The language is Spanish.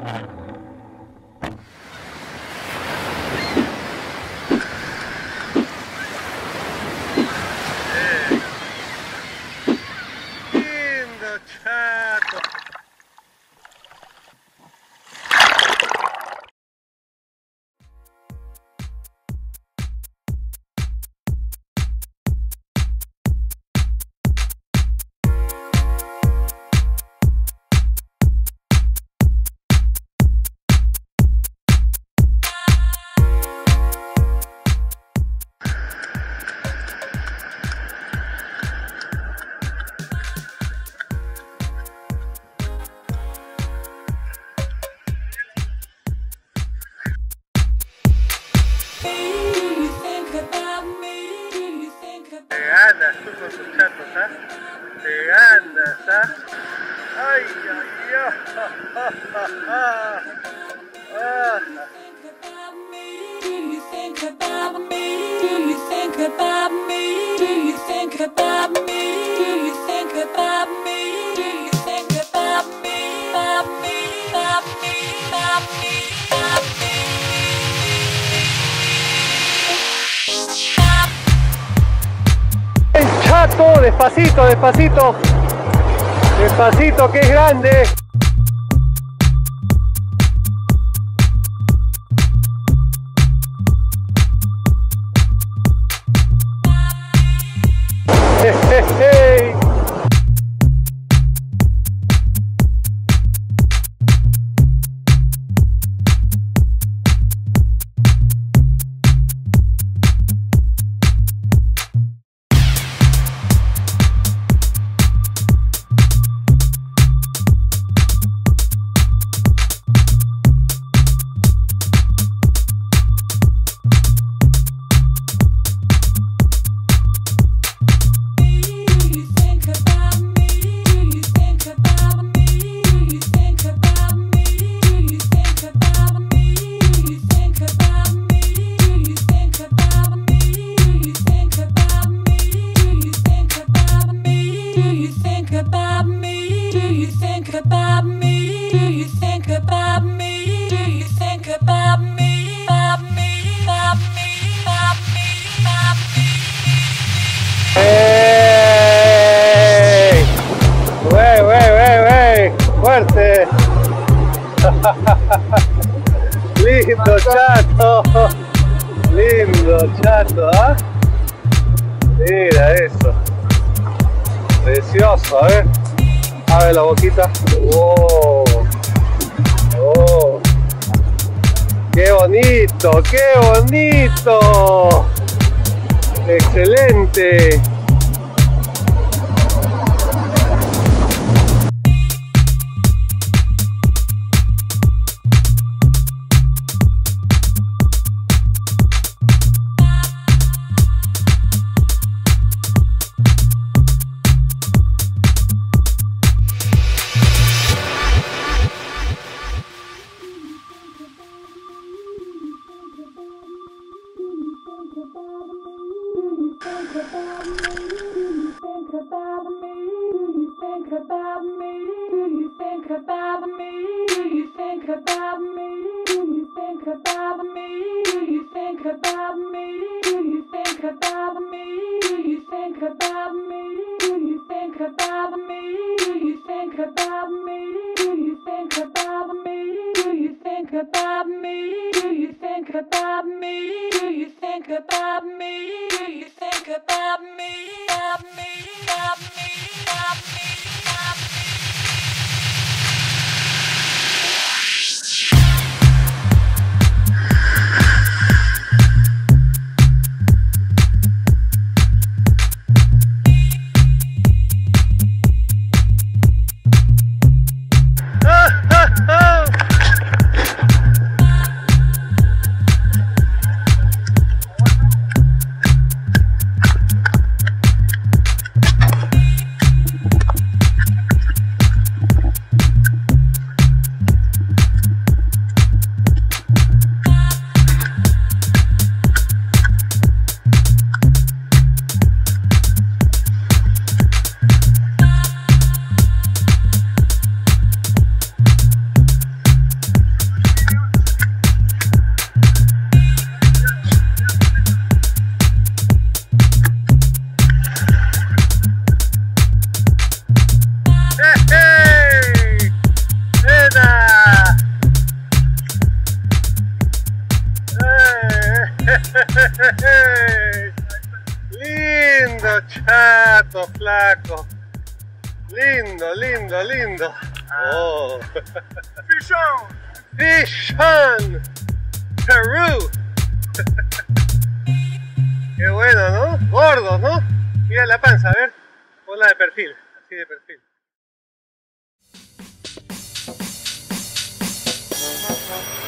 Lindo chato. Te ganas tú con tus chatos, ¿ah? Te ganas, ¿ah? ¡Ay, ay, ay! Chato, despacito, despacito, despacito que es grande. Fuerte. Lindo chato. Lindo chato, ¿ah? Mira eso. Precioso, ¿eh? Abre la boquita. ¡Oh! ¡Oh! ¡Qué bonito! ¡Qué bonito! ¡Excelente! ¡Ey! Lindo chato, flaco. Lindo, lindo, lindo. Oh. Fichón. Fichón. Perú. Qué bueno, ¿no? Gordos, ¿no? Mira la panza, a ver. Ponla de perfil, así de perfil.